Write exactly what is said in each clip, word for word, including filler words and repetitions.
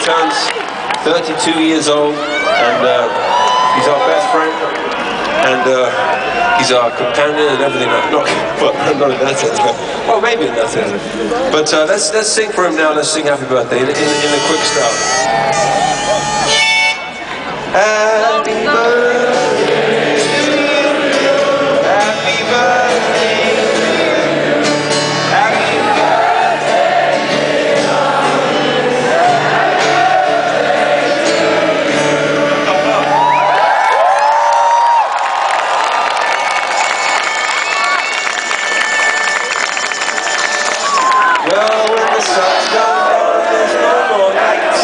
turns thirty-two years old, and uh, he's our best friend, and uh, he's our companion and everything. Not, well, not in that sense, but well, maybe in that sense. But uh, let's let's sing for him now. Let's sing Happy Birthday in, in, in a quick start. Happy birthday to you. Happy birthday. Happy birthday. Well, when the sun's gone down, there's no more lights.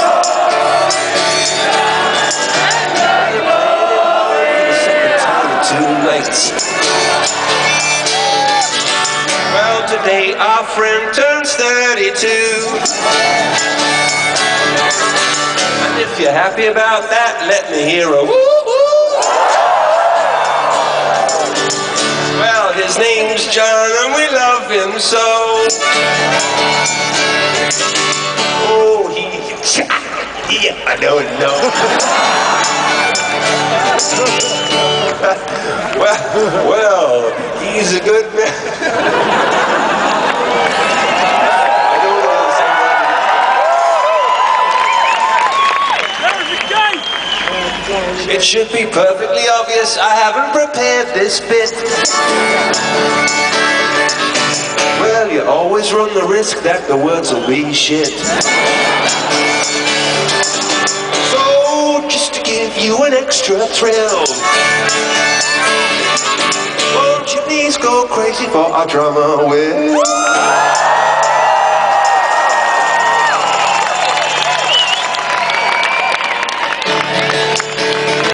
Tonight. Well, today our friend turns thirty-two, and if you're happy about that, let me hear a woo-woo. Well, his name's John and we love him so. Oh, he, yeah, I don't know. Well, well, he's a good man. I don't know what to say. It should be perfectly obvious I haven't prepared this bit. Well, you always run the risk that the words will be shit. So, just to give you an extra thrill, won't you please go crazy for our drama, Will?